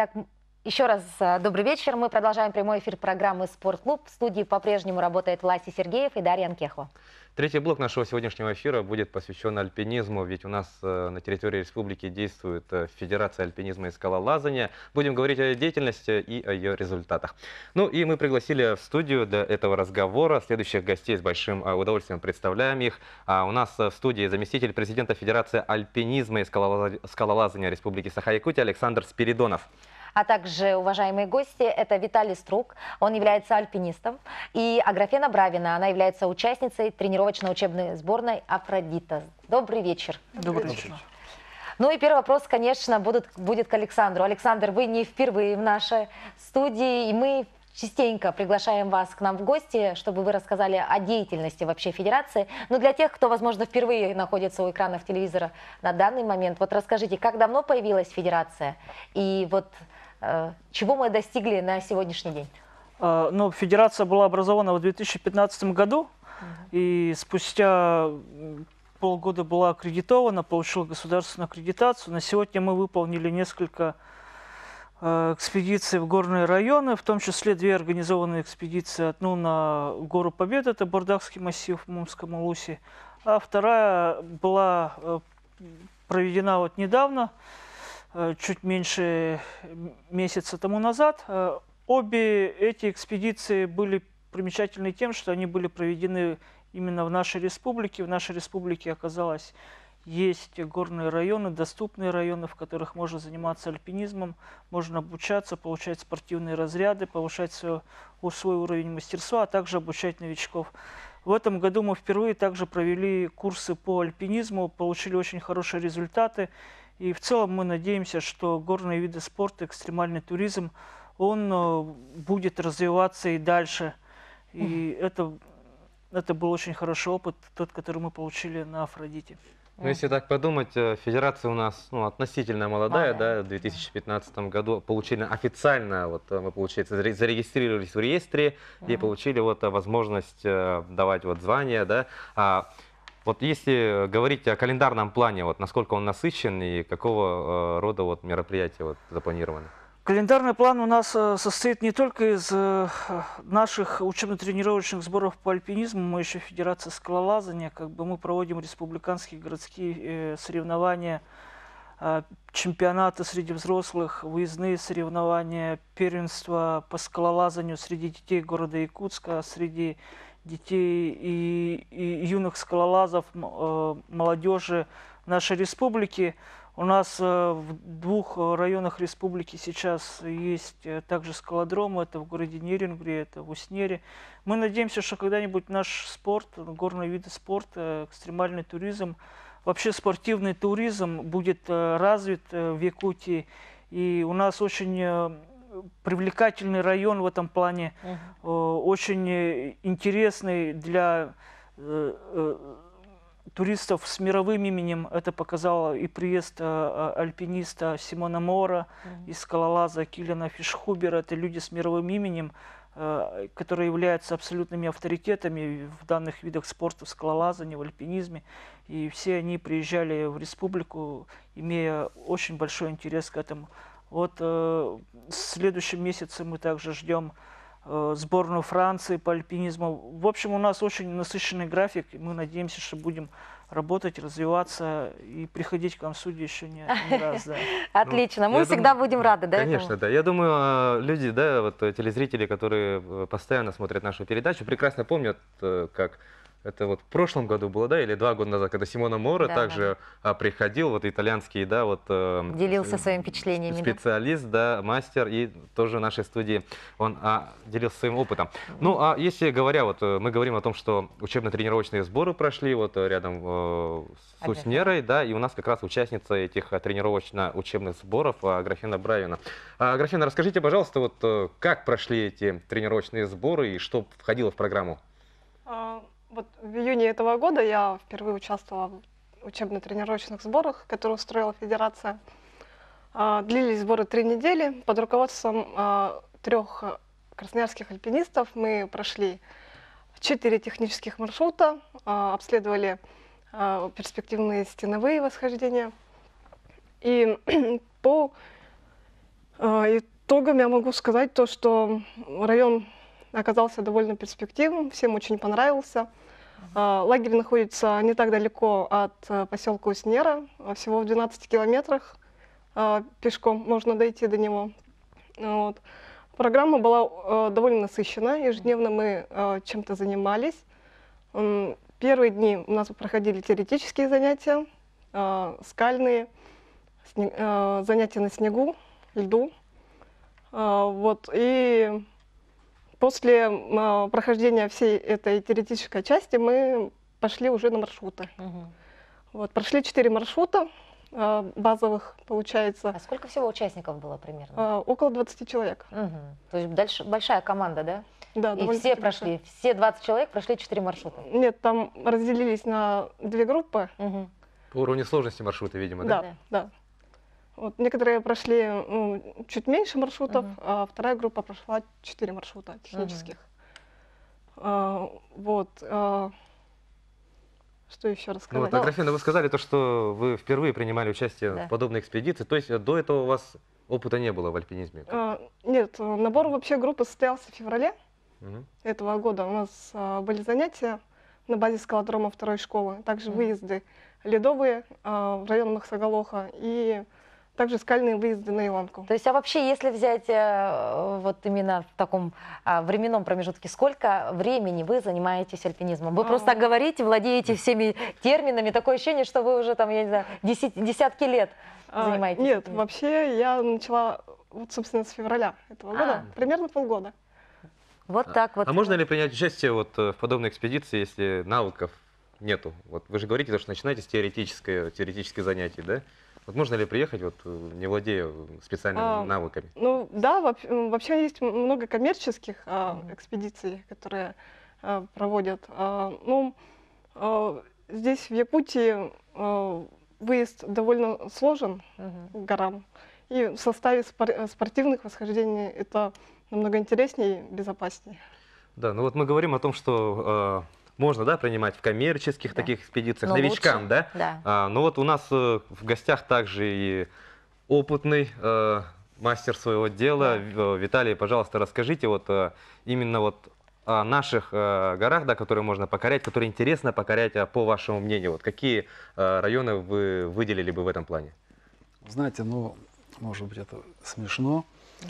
Итак, еще раз э, добрый вечер. Мы продолжаем прямой эфир программы «Спортклуб». В студии по-прежнему работает Власий Сергеев и Дарья Анкехова. Третий блок нашего сегодняшнего эфира будет посвящен альпинизму, ведь у нас э, на территории республики действует э, Федерация альпинизма и скалолазания. Будем говорить о ее деятельности и о ее результатах. Ну и мы пригласили в студию для этого разговора следующих гостей. С большим э, удовольствием представляем их. А у нас в студии заместитель президента Федерации альпинизма и скалолаз... скалолазания Республики Саха-Якутия Александр Спиридонов. А также, уважаемые гости, это Виталий Струк, он является альпинистом, и Аграфена Бравина, она является участницей тренировочно-учебной сборной «Афродита». Добрый вечер. Добрый вечер. Ну и первый вопрос, конечно, будет, будет к Александру. Александр, вы не впервые в нашей студии, и мы частенько приглашаем вас к нам в гости, чтобы вы рассказали о деятельности вообще Федерации. Но для тех, кто, возможно, впервые находится у экранов телевизора на данный момент, вот расскажите, как давно появилась Федерация и вот э, чего мы достигли на сегодняшний день? Ну, Федерация была образована в две тысячи пятнадцатом году, uh-huh. и спустя полгода была аккредитована, получила государственную аккредитацию. На сегодня мы выполнили несколько экспедиции в горные районы, в том числе две организованные экспедиции. Одну на Гору Победы, это Бардакский массив в Мумском Улусе, а вторая была проведена вот недавно, чуть меньше месяца тому назад. Обе эти экспедиции были примечательны тем, что они были проведены именно в нашей республике. В нашей республике оказалось есть горные районы, доступные районы, в которых можно заниматься альпинизмом, можно обучаться, получать спортивные разряды, повышать свой, свой уровень мастерства, а также обучать новичков. В этом году мы впервые также провели курсы по альпинизму, получили очень хорошие результаты. И в целом мы надеемся, что горные виды спорта, экстремальный туризм, он будет развиваться и дальше. И это, это был очень хороший опыт, тот, который мы получили на Афродите. Ну, если так подумать, федерация у нас ну, относительно молодая, да, в две тысячи пятнадцатом году получили официально, вот мы, получается, зарегистрировались в реестре и получили вот возможность давать вот звания, да. А вот если говорить о календарном плане, вот насколько он насыщен и какого рода вот мероприятия вот запланированы? Календарный план у нас состоит не только из наших учебно-тренировочных сборов по альпинизму, мы еще Федерация скалолазания, как бы мы проводим республиканские городские соревнования, чемпионаты среди взрослых, выездные соревнования, первенства по скалолазанию среди детей города Якутска, среди детей и, и юных скалолазов, молодежи нашей республики. У нас в двух районах республики сейчас есть также скалодромы, это в городе Нерингре, это в Уснере. Мы надеемся, что когда-нибудь наш спорт, горные виды спорта, экстремальный туризм, вообще спортивный туризм будет развит в Якутии. И у нас очень привлекательный район в этом плане, uh-huh. очень интересный для туристов с мировым именем. Это показал и приезд а, альпиниста Симона Мора, mm-hmm. и скалолаза Киллиана Фишхубера. Это люди с мировым именем, а, которые являются абсолютными авторитетами в данных видах спорта, в скалолазании, в альпинизме. И все они приезжали в республику, имея очень большой интерес к этому. Вот а, в следующем месяце мы также ждем сборную Франции по альпинизму. В общем, у нас очень насыщенный график, и мы надеемся, что будем работать, развиваться и приходить к вам в суде еще не, не раз. Да. Отлично, мы всегда будем рады, да? Конечно, да. Я думаю, люди, да, вот телезрители, которые постоянно смотрят нашу передачу, прекрасно помнят, как это вот в прошлом году было, да, или два года назад, когда Симона Мора да, также да. приходил, вот итальянский, да, вот... Делился своими впечатлениями. Специалист, да, мастер, и тоже в нашей студии он а, делился своим опытом. Ну, а если говоря, вот мы говорим о том, что учебно-тренировочные сборы прошли вот рядом э, с Уснерой, да, и у нас как раз участница этих тренировочно-учебных сборов Аграфена Бравина. Аграфена, расскажите, пожалуйста, вот как прошли эти тренировочные сборы и что входило в программу? Вот в июне этого года я впервые участвовала в учебно-тренировочных сборах, которые устроила Федерация. Длились сборы три недели. Под руководством трех красноярских альпинистов мы прошли четыре технических маршрута, обследовали перспективные стеновые восхождения. И по А, Итогом я могу сказать то, что район оказался довольно перспективным, всем очень понравился. А, Лагерь находится не так далеко от а, поселка Уснера, а всего в двенадцати километрах а, пешком можно дойти до него. Вот. Программа была а, довольно насыщенная, ежедневно мы а, чем-то занимались. М, Первые дни у нас проходили теоретические занятия, а, скальные, сне- а, занятия на снегу, льду. А, Вот. И после а, прохождения всей этой теоретической части мы пошли уже на маршруты. Мгм. Вот. Прошли четыре маршрута а, базовых, получается, А сколько всего участников было примерно? а, около двадцати человек. Мгм. То есть дальше большая команда, да? Да, И довольно-таки все большая. прошли, все двадцать человек прошли четыре маршрута. Нет, там разделились на две группы. Мгм. По уровню сложности маршрута, видимо, да? Да, да. Вот. Некоторые прошли ну, чуть меньше маршрутов, Мгм. а вторая группа прошла четыре маршрута технических. А, вот. а, Что еще Ну рассказать? вот, Аграфена, вы сказали то, что вы впервые принимали участие Да. в подобной экспедиции, то есть э, до этого у вас опыта не было в альпинизме? А, Нет, э, набор вообще группы состоялся в феврале Мгм. этого года. У нас а, были занятия на базе скалодрома второй школы, также Мгм. выезды ледовые а, в район Махсагалоха и также скальные выезды на Иланку. То есть, а вообще, если взять э, вот именно в таком а, временном промежутке, сколько времени вы занимаетесь альпинизмом? Вы А. просто говорите, владеете всеми терминами, такое ощущение, что вы уже там, я не знаю, десять- десятки лет А, занимаетесь Нет, этим? вообще я начала, вот, собственно, с февраля этого года, А. примерно полгода. Вот так вот. А можно ли принять участие вот э, в подобной экспедиции, если навыков нету? Вот вы же говорите, что начинаете с теоретической, теоретических занятий, да? Вот можно ли приехать, вот, э, не владея специальными А, навыками? Ну да, воп- м, вообще есть м- много коммерческих а, экспедиций, которые а, проводят. А, ну, а, здесь в Якутии а, выезд довольно сложен Мгм. к горам. И в составе спор- э, спортивных восхождений это намного интереснее и безопаснее. Да, ну вот мы говорим о том, что э, можно, да, принимать в коммерческих Да. таких экспедициях, Но новичкам, лучше- да? Да. А, но вот у нас э, в гостях также и опытный э, мастер своего дела. В- Виталий, пожалуйста, расскажите вот э, именно вот о наших э, горах, да, которые можно покорять, которые интересно покорять, а по вашему мнению. Вот какие э, районы вы выделили бы в этом плане? Знаете, ну, может быть, это смешно,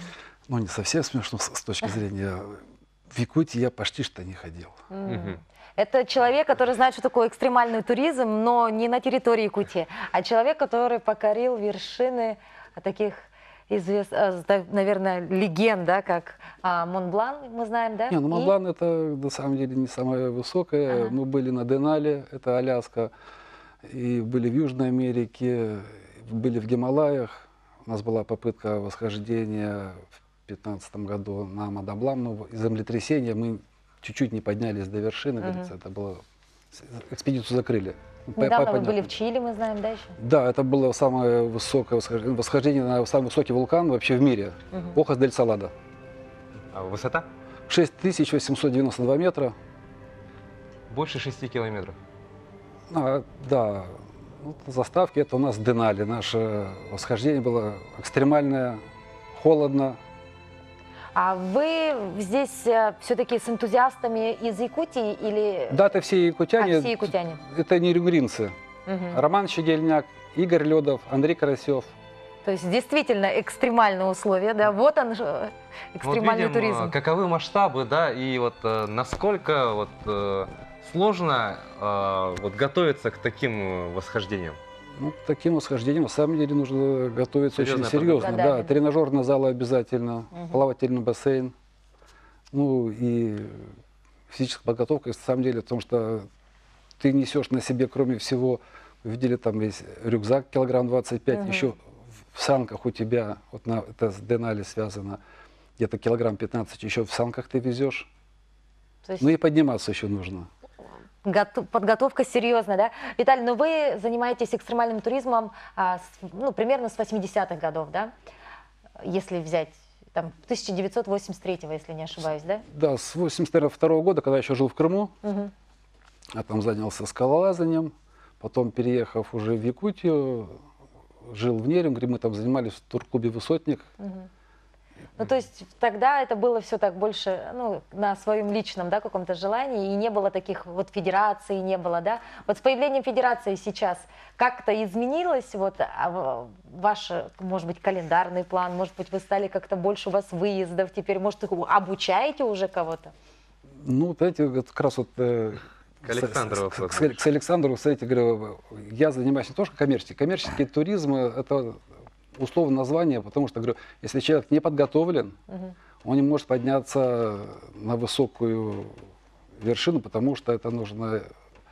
но не совсем смешно с, с точки зрения... В Якутии я почти что не ходил. Мгм. Это человек, который знает, что такое экстремальный туризм, но не на территории Якутии, а человек, который покорил вершины таких известных, наверное, легенд, да, как а, Монблан, мы знаем, да? Не, ну И- Монблан это на самом деле не самое высокое. Ага. Мы были на Денале, это Аляска, и были в Южной Америке, были в Гималаях. У нас была попытка восхождения в две тысячи пятнадцатом году на Мадоблам, но из-за землетрясения мы чуть-чуть не поднялись до вершины, Мгм. говорится, это было... Экспедицию закрыли. По- Недавно по- вы были понятно. в Чили, мы знаем, да, еще? Да, это было самое высокое восхождение, восхождение на самый высокий вулкан вообще в мире. Мгм. Охас дель Саладо. А высота? шесть тысяч восемьсот девяносто два метра. Больше шести километров. А, да, ну, заставки это у нас Денали. Наше восхождение было экстремальное, холодно. А вы здесь все-таки с энтузиастами из Якутии или... Да, это все якутяне. А, все якутяне. Это не рюмринцы. Мгм. Роман Щегельняк, Игорь Ледов, Андрей Карасев. То есть действительно экстремальные условия, да? Вот он, же, Ну, вот экстремальный видим, туризм. э, каковы масштабы, да, и вот э, насколько вот э, сложно э, вот готовиться к таким э, восхождениям. Ну, к таким восхождениям на самом деле нужно готовиться Серьезная очень серьезно. подготовка. Да, Да, да. тренажерный зал обязательно, Мгм. плавательный бассейн. Ну и физическая подготовка, на самом деле, потому что ты несешь на себе, кроме всего, вы видели там весь рюкзак килограмм двадцать пять, Мгм. еще в санках у тебя, вот на, это с Денали связано, где-то килограмм пятнадцать еще в санках ты везешь. То есть Ну и подниматься еще нужно. гото- подготовка серьезная, да? Виталий, но вы занимаетесь экстремальным туризмом а, с- ну, примерно с восьмидесятых годов, да? Если взять там тысяча девятьсот восемьдесят третьего, если не ошибаюсь, да? Да, с восемьдесят второго года, когда я еще жил в Крыму, Мгм. я там занялся скалолазанием, потом, переехав уже в Якутию, жил в Нерюнгри, мы там занимались в турклубе «Высотник». Мгм. Ну, то есть тогда это было все так больше, ну, на своем личном, да, каком-то желании, и не было таких вот федераций, не было, да. Вот с появлением федерации сейчас как-то изменилось вот а, ваш, может быть, календарный план, может быть, вы стали как-то больше у вас выездов теперь, может, обучаете уже кого-то? Ну, знаете, вот как раз вот... э, К Александру С, вопрос. с- с- с Александром, кстати, говорю, я занимаюсь не только коммерческой. Коммерческий туризм – это условное название, потому что, говорю, если человек не подготовлен, Мгм. он не может подняться на высокую вершину, потому что это нужно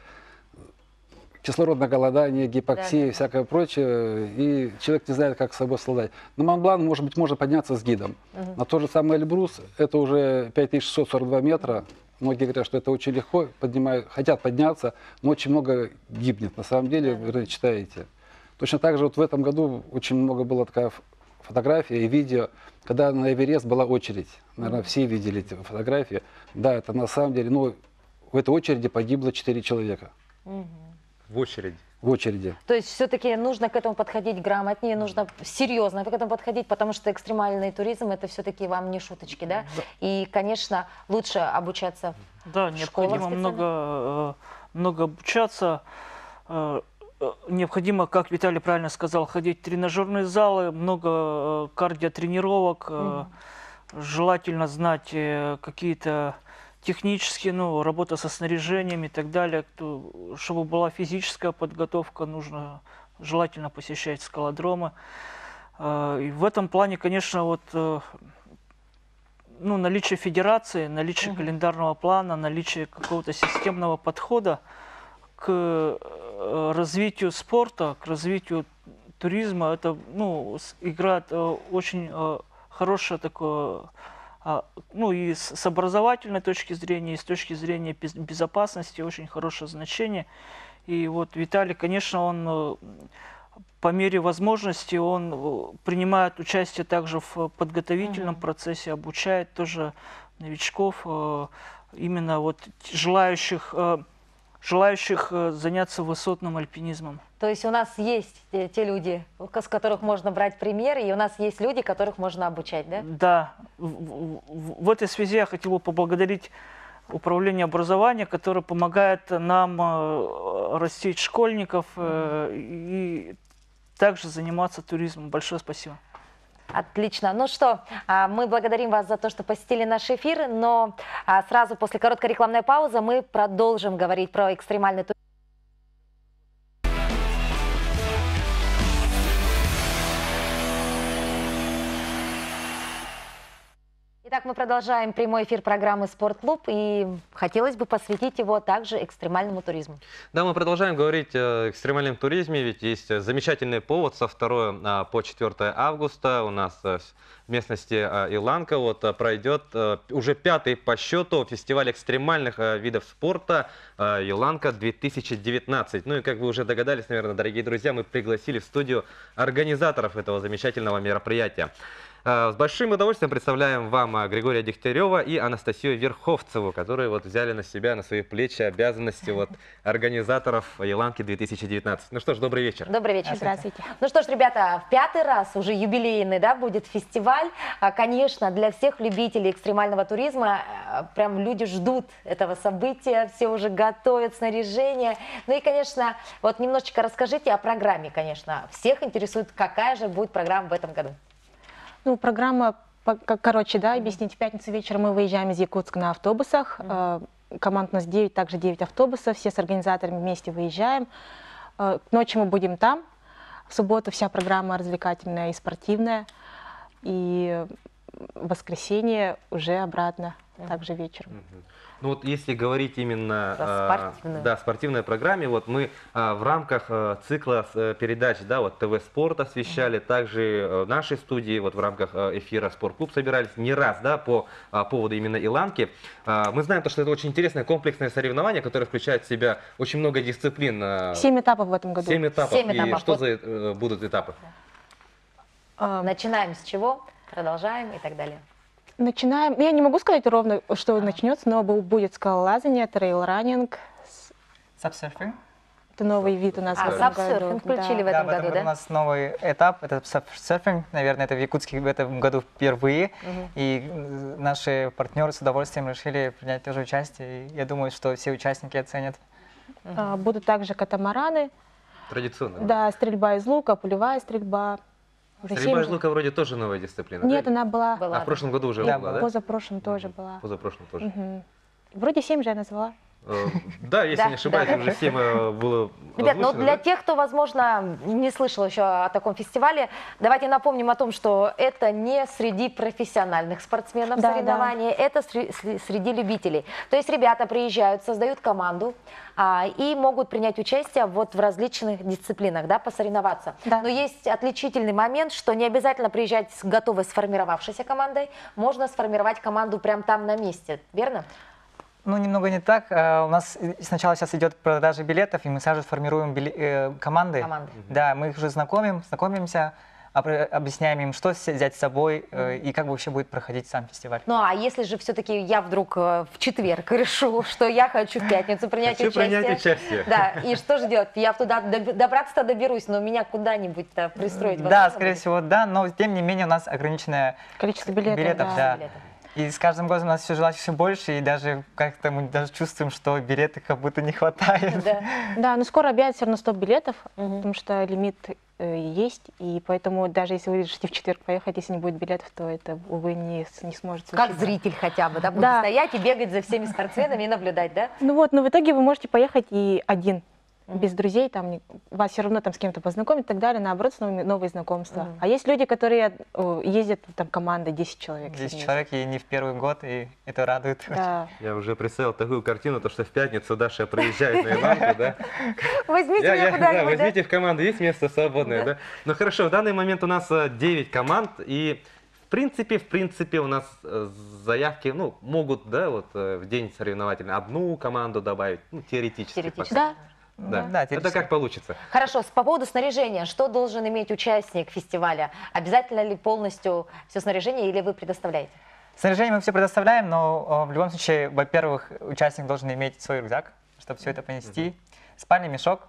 кислородное голодание, гипоксия Да, и да. всякое прочее, и человек не знает, как с собой совладать. На Монблан, может быть, можно подняться с гидом. Мгм. На тот же самый Эльбрус, это уже пять тысяч шестьсот сорок два метра. Многие говорят, что это очень легко, поднимают, хотят подняться, но очень много гибнет. На самом деле, Да, да. вы читаете. Точно так же вот в этом году очень много было такая ф- фотография и видео, когда на Эверест была очередь. Наверное, все видели эти фотографии. Да, это на самом деле, ну, в этой очереди погибло четыре человека. Мгм. В очереди. В очереди. То есть все-таки нужно к этому подходить грамотнее, нужно серьезно к этому подходить, потому что экстремальный туризм это все-таки вам не шуточки, да? И, конечно, лучше обучаться. Да, в необходимо школах много, э, много обучаться. Э, э, Необходимо, как Виталий правильно сказал, ходить в тренажерные залы, много э, кардиотренировок. э, Желательно знать э, какие-то технические, ну, работа со снаряжением и так далее. То, чтобы была физическая подготовка, нужно желательно посещать скалодромы. Э, И в этом плане, конечно, вот э, ну, наличие федерации, наличие Мгм. календарного плана, наличие какого-то системного подхода к э, развитию спорта, к развитию туризма, это, ну, с- играет э, очень э, хорошее такое, а, ну, и с, с образовательной точки зрения, и с точки зрения без- безопасности очень хорошее значение. И вот Виталий, конечно, он э, по мере возможности он э, принимает участие также в подготовительном Мгм. процессе, обучает тоже новичков, э, именно вот т- желающих, э, желающих э, заняться высотным альпинизмом. То есть у нас есть те, те люди, с которых можно брать пример, и у нас есть люди, которых можно обучать, да? Да, в, в- в- в этой связи я хотел бы поблагодарить Управление образования, которое помогает нам э, растить школьников э, и также заниматься туризмом. Большое спасибо. Отлично. Ну что, а, мы благодарим вас за то, что посетили наш эфир, но а, сразу после короткой рекламной паузы мы продолжим говорить про экстремальный туризм. Итак, мы продолжаем прямой эфир программы «Спортклуб», и хотелось бы посвятить его также экстремальному туризму. Да, мы продолжаем говорить о экстремальном туризме, ведь есть замечательный повод со второго по четвёртое августа. У нас э, в местности э, Иланка вот э, пройдет э, уже пятый по счету фестиваль экстремальных э, видов спорта э, Иланка две тысячи девятнадцать. Ну и как вы уже догадались, наверное, дорогие друзья, мы пригласили в студию организаторов этого замечательного мероприятия. Э, С большим удовольствием представляем вам э, Григория Дегтярева и Анастасию Верховцеву, которые вот взяли на себя, на свои плечи обязанности вот организаторов Иланки две тысячи девятнадцать. Ну что ж, добрый вечер. Добрый вечер. Здравствуйте. Ну что ж, ребята, в пятый раз уже юбилейный, да, будет фестиваль. А, Конечно, для всех любителей экстремального туризма э, прям люди ждут этого события, все уже готовят снаряжение. Ну и, конечно, вот немножечко расскажите о программе, конечно. Всех интересует, какая же будет программа в этом году. Ну, программа, по- как- короче, да, объяснить. В пятницу вечером мы выезжаем из Якутска на автобусах. Э, Команд у нас девять, также девять автобусов. Все с организаторами вместе выезжаем. Э, К ночи мы будем там. В субботу вся программа развлекательная и спортивная. И в воскресенье уже обратно, также вечером. Мгм. Ну вот если говорить именно Про а, спортивную. да, спортивной программе, вот мы а, в рамках а, цикла с, э, передач, да, вот ТВ Спорт освещали, также э, в нашей студии, вот в рамках э, эфира Спортклуб собирались не раз, да, по а, поводу именно Иланки. А, мы знаем, то, что это очень интересное комплексное соревнование, которое включает в себя очень много дисциплин. а, Семь этапов в этом году. Семь этапов. Семь И этапов. что Вот. за э, будут этапы? Э, Начинаем с чего, продолжаем и так далее. Начинаем. Я не могу сказать ровно, что начнется, но бу- будет скалолазание, трейл-раннинг, с- Subsurfing, Это новый вид у нас А, в этом году. сапсерфинг включили в Да, этом в этом году, году да? у нас новый этап, это серфинг, наверное, это в Якутске в этом году впервые. Мгм. И э, наши партнеры с удовольствием решили принять тоже участие. И я думаю, что все участники оценят. А, Будут также катамараны, Традиционно. да, стрельба из лука, пулевая стрельба. Уже Стрельба семь из же- лука вроде тоже новая дисциплина. Нет, да? она была, Была. А в прошлом году уже Да, была, была. да? позапрошлом тоже была. Позапрошлом тоже. Мгм. Вроде семь же я назвала. Э, Да, если Да, не ошибаюсь, да. уже семь э, было Ребят, ну озвучено, для да? тех, кто, возможно, не слышал еще о таком фестивале, давайте напомним о том, что это не среди профессиональных спортсменов Да, соревнования, это сре- сре- среди любителей. То есть ребята приезжают, создают команду а, и могут принять участие вот в различных дисциплинах, да, посоревноваться. Да. Но есть отличительный момент, что не обязательно приезжать с готовой сформировавшейся командой, можно сформировать команду прямо там на месте, верно? Ну, немного не так. А, У нас и- сначала сейчас идет продажа билетов, и мы сразу формируем биле- э, команды. Команды. Да, мы их уже знакомим, знакомимся, обр- объясняем им, что с- взять с собой э, и как вообще будет проходить сам фестиваль. Ну а если же все-таки я вдруг э, в четверг решу, что я хочу в пятницу принять Хочу участие. принять участие. Да, и что же делать? Я туда доб- добраться-то доберусь, но меня куда-нибудь-то пристроить. Да, возможно скорее будет? всего, да, но тем не менее у нас ограниченное Количество билетов, билетов, да. да. Билетов. И с каждым годом у нас все желающих все больше, и даже как-то мы даже чувствуем, что билеты как будто не хватает. Да. Да, но скоро объявят все равно сто билетов, Мгм. потому что лимит э, есть, и поэтому даже если вы решите в четверг поехать, если не будет билетов, то это, увы, не, с- не сможет Как случиться. зритель хотя бы, да, будет Да. стоять и бегать за всеми спортсменами и наблюдать, да? Ну вот, но в итоге вы можете поехать и один, без друзей, там, не- вас все равно там с кем-то познакомить и так далее, наоборот, с новыми, новые знакомства. Мгм. А есть люди, которые э, ездят, там, командой десять человек. Здесь вместе. человек и не в первый год, и это радует. Да. Я уже представил такую картину, то что в пятницу Даша приезжает на Иланку, да? Возьмите Я- меня я- да, куда-нибудь, да? возьмите в команду, есть место свободное, да? Ну хорошо, в данный момент у нас э, девять команд, и в принципе, в принципе у нас э, заявки, ну, могут, да, вот э, в день соревновательный одну команду добавить, ну, теоретически. Теоретически. пока. Да, Да. Да, Это теоретически. как получится. Хорошо, с- по поводу снаряжения, что должен иметь участник фестиваля? Обязательно ли полностью все снаряжение или вы предоставляете? Снаряжение мы все предоставляем, но э, в любом случае, во-первых, участник должен иметь свой рюкзак, чтобы все это понести, спальный мешок,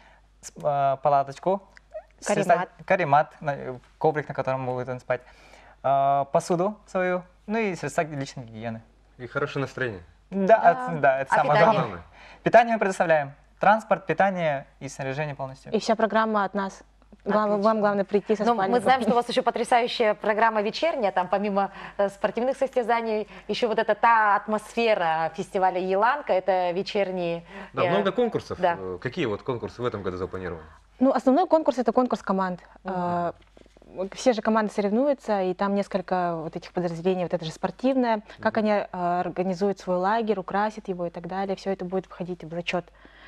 с- э, палаточку, Каремат. сверстать- каремат, на- коврик, на котором будет он спать, э, посуду свою, ну и средства личной гигиены. И хорошее настроение. Да, Да. от- да, это А самое питание? главное. Питание мы предоставляем. Транспорт, питание и снаряжение полностью. и вся программа от нас. Глав- Отлично. вам главное прийти со Ну, мы спальником. знаем, что у вас еще потрясающая программа вечерняя, там помимо э, спортивных состязаний, еще вот эта та атмосфера фестиваля Еланка, это вечерние... Да, э, много конкурсов. да. Э, Какие вот конкурсы в этом году запланированы? Ну, основной конкурс — это конкурс команд. А, Все же команды соревнуются, и там несколько вот этих подразделений, вот это же спортивное, как они а, организуют свой лагерь, украсят его и так далее, все это будет входить в зачет.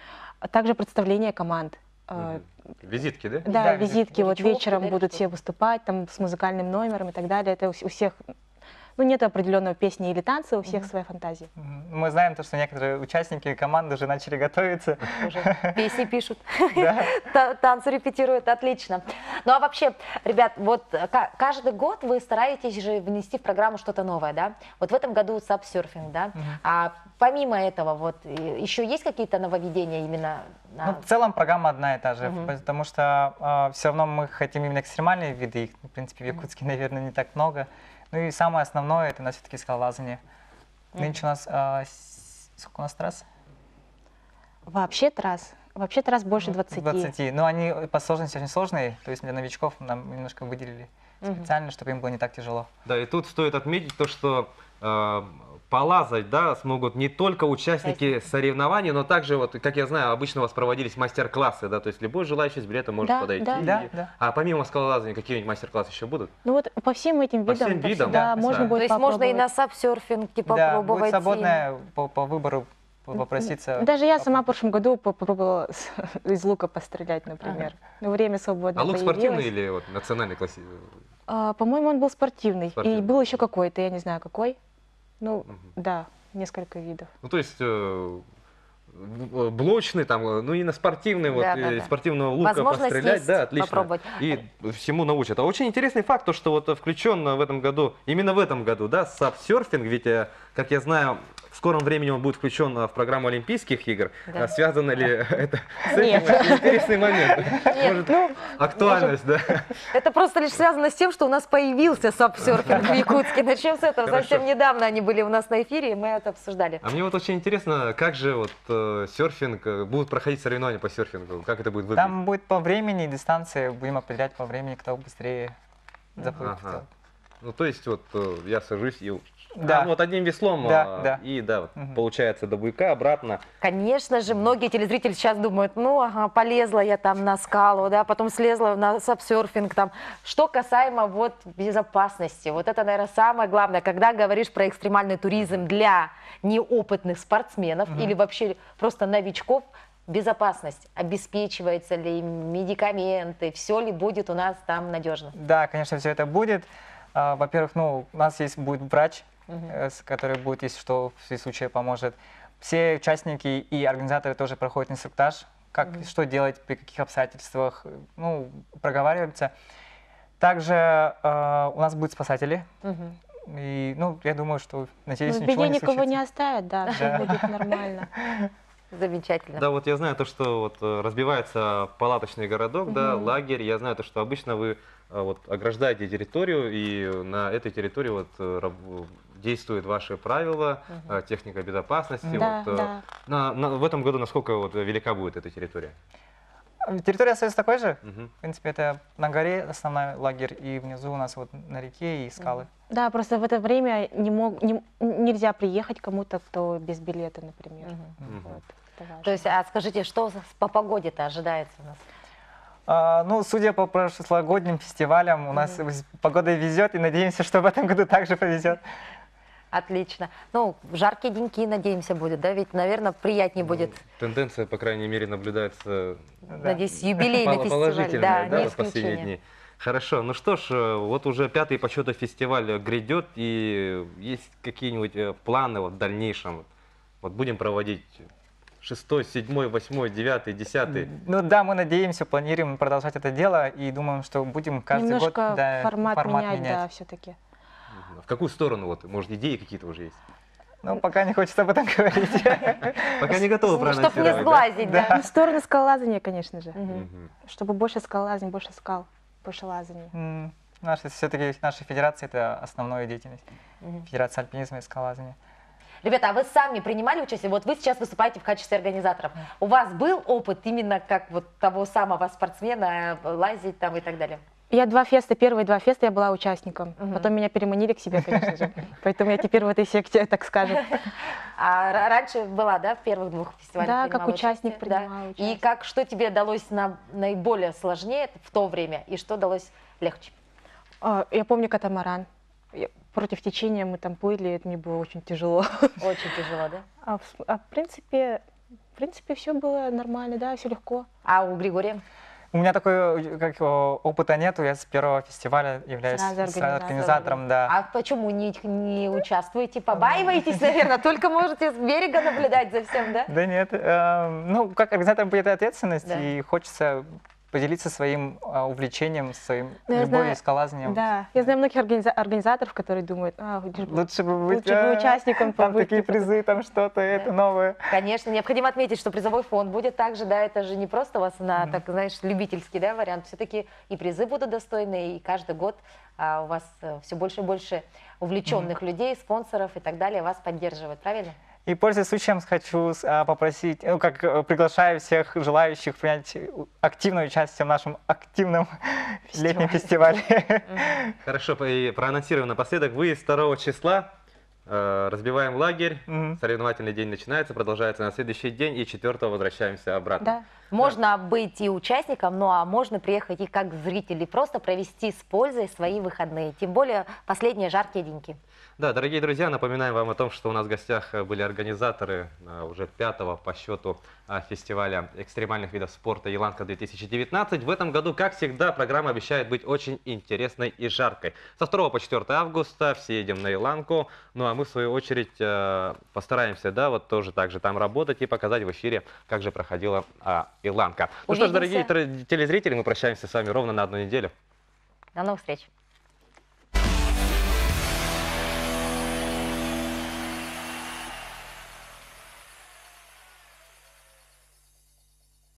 А также представление команд. А, Мгм. Визитки, да? Да, Да, визитки, вот Речевки, вечером да, или будут что? все выступать, там с музыкальным номером и так далее. Это у, с- у всех, ну, нет определенного песни или танца, у всех своя фантазия. Мгм. Мы знаем то, что некоторые участники команды уже начали готовиться. Уже песни пишут, Да. та- танцы репетируют, отлично. Ну а вообще, ребят, вот э, ка- каждый год вы стараетесь же внести в программу что-то новое, да? Вот в этом году сапсерфинг, да? А помимо этого, вот э, еще есть какие-то нововведения именно? на- Ну, в целом программа одна и та же, Мгм. потому что все равно мы хотим именно экстремальные виды, их, в принципе, в Якутске, наверное, не так много. Ну и самое основное, это у нас все-таки скалолазание. Нынче у нас, а, с- сколько у нас трасс? Вообще трасс, вообще трасс больше двадцати. двадцать. Но они по сложности очень сложные, то есть для новичков нам немножко выделили специально, чтобы им было не так тяжело. Да, и тут стоит отметить то, что э, полазать, да, смогут не только участники соревнований, но также, вот, как я знаю, обычно у вас проводились мастер-классы, да, то есть любой желающий с билетом может Да, подойти. да. Да, И- да. А помимо скалолазания, какие-нибудь мастер-классы еще будут? Ну вот по всем этим По видам, всем да, видам? да, Да, можно да. То будет есть можно и на попробовать. сапсерфинге Да, попробовать. будет и- свободное по, по выбору по- попроситься. Даже я сама в прошлом году попробовала с- из лука пострелять, например. Ну, время свободное А лук появилось. спортивный или вот национальный класси? А, по-моему, он был спортивный. Спортивный. И был еще какой-то, я не знаю какой. Ну, Мгм. да, несколько видов. Ну, то есть э, в- блочный, там, э, ну и на спортивный, вот, Да, да, э, да. спортивного лука Возможность пострелять, есть да, отлично. попробовать. И всему научат. А очень интересный факт, то, что вот включен в этом году, именно в этом году, да, сапсерфинг, ведь, э, как я знаю, в скором времени он будет включен а, в программу Олимпийских игр. Да. А связано ли это с Нет. этим? Очень интересный момент. Нет, Может, ну, актуальность, да? Это просто лишь связано с тем, что у нас появился сапсерфинг в Якутске. Начнем с этого. Хорошо. Совсем недавно они были у нас на эфире, и мы это обсуждали. А мне вот очень интересно, как же вот э, серфинг, э, будут проходить соревнования по серфингу, как это будет выглядеть? Там будет по времени, дистанции, будем определять по времени, кто быстрее заплывет. Ага. Ну, то есть вот э, я сажусь и Да. а, вот одним веслом, Да, а, да. и да, вот, Мгм. получается до буйка, обратно. Конечно же, многие телезрители сейчас думают, ну, ага, полезла я там на скалу, да, потом слезла на сапсерфинг там. Что касаемо вот безопасности, вот это, наверное, самое главное, когда говоришь про экстремальный туризм для неопытных спортсменов Мгм. или вообще просто новичков, безопасность, обеспечивается ли медикаменты, все ли будет у нас там надежно? Да, конечно, все это будет. А, Во-первых, ну, у нас есть будет врач, Мгм. э, с- который будет, если что, в случае поможет. Все участники и организаторы тоже проходят инструктаж, как, Мгм. что делать, при каких обстоятельствах, э, ну, проговариваются. Также э, у нас будут спасатели. Мгм. И, ну, я думаю, что, надеюсь, Ну, в ничего беде не никого случится. не оставят, да, все Да. будет нормально. Замечательно. Да, вот я знаю то, что вот э, разбивается палаточный городок, да, Мгм. лагерь. Я знаю то, что обычно вы э, вот ограждаете территорию, и на этой территории вот э, раб- действуют ваши правила, Мгм. э, техника безопасности. Да, вот, э, да. на- на- в этом году насколько вот велика будет эта территория? А Территория остается такой же. Мгм. В принципе, это на горе основной лагерь, и внизу у нас вот на реке и скалы. Да, просто в это время не мог, не- нельзя приехать кому-то, кто без билета, например. Мгм. Вот, это важно. То есть, а скажите, что по погоде-то ожидается у нас? А, ну, судя по прошлогодним фестивалям, у нас с погодой везет, и надеемся, что в этом году также повезет. Отлично. Ну, жаркие деньки, надеемся, будет, да? Ведь, наверное, приятнее будет, Тенденция, по крайней мере, наблюдается надеюсь, юбилейный пол- фестиваль. положительная, Да, да, не вот последние исключение. дни. Хорошо, ну что ж, э, вот уже пятый по счету фестиваль грядет, и есть какие-нибудь э, планы вот в дальнейшем? Вот, вот будем проводить шестой, седьмой, восьмой, девятый, десятый. Ну да, мы надеемся, планируем продолжать это дело, и думаем, что будем каждый Немножко год да, формат, менять, да, все-таки. В какую сторону, вот, может, идеи какие-то уже есть? Ну, пока не хочется об этом говорить. Пока не готовы Чтобы проанонсировать, не да? сглазить, да? Ну, в сторону скалолазания, конечно же. Мгм. Мгм. Чтобы больше скалолазания, больше скал, больше лазания. М, Наша, все-таки наша федерация — это основная деятельность. Мгм. Федерация альпинизма и скалолазания. Ребята, а вы сами принимали участие? Вот вы сейчас выступаете в качестве организаторов. У вас был опыт именно как вот того самого спортсмена, э, лазить там и так далее? Я два феста, первые два феста я была участником. Мгм. Потом меня переманили к себе, конечно же. Поэтому я теперь в этой секте, так скажем. А ра- раньше была, да, в первых двух фестивалях? Да, как принимала участник участие? Да. принимала И участие. как, что тебе далось на, наиболее сложнее в то время, и что далось легче? А, Я помню катамаран. Я- Против течения мы там плыли, это мне было очень тяжело. Очень тяжело, да? А в, а в принципе, в принципе, все было нормально, да, все легко. А у Григория? У меня такой как, о, опыта нету, я с первого фестиваля являюсь Сразу сразу организатор. организатором, да. А почему не, не участвуете? Побаиваетесь, наверное, только можете с берега наблюдать за всем, да? Да нет, э, ну, как организатор будет ответственность, Да. и хочется поделиться своим а, увлечением, своим Ну, я любовью знаю, и скалолазанием. Да, я знаю многих организа- организаторов, которые думают, а, лучше бы- Лучше бы быть лучше бы а, участником там побыть, такие типа, призы, там что-то, это новое. Конечно, необходимо отметить, что призовой фонд будет также, да, это же не просто у вас на, так знаешь, любительский, да, вариант, все-таки и призы будут достойные, и каждый год а, у вас все больше и больше увлеченных людей, спонсоров и так далее вас поддерживают, правильно? И, пользуясь случаем, хочу а, попросить, ну, как э, приглашаю всех желающих принять у- активное участие в нашем активном летнем фестивале. Хорошо, по- и проанонсируем напоследок. Выезд второго числа, э, разбиваем лагерь, Мгм. соревновательный день начинается, продолжается на следующий день, и четвертого возвращаемся обратно. Да. Можно быть и участником, ну а можно приехать и как зритель, и просто провести с пользой свои выходные, тем более последние жаркие деньки. Да, дорогие друзья, напоминаем вам о том, что у нас в гостях э, были организаторы э, уже пятого по счету э, фестиваля экстремальных видов спорта «Еланка-две тысячи девятнадцать». В этом году, как всегда, программа обещает быть очень интересной и жаркой. Со второго по четвёртое августа все едем на Еланку, ну а мы, в свою очередь, э, постараемся, да, вот тоже так же там работать и показать в эфире, как же проходила а, Еланка. Ну что ж, Увидимся. дорогие тр- телезрители, мы прощаемся с вами ровно на одну неделю. До новых встреч!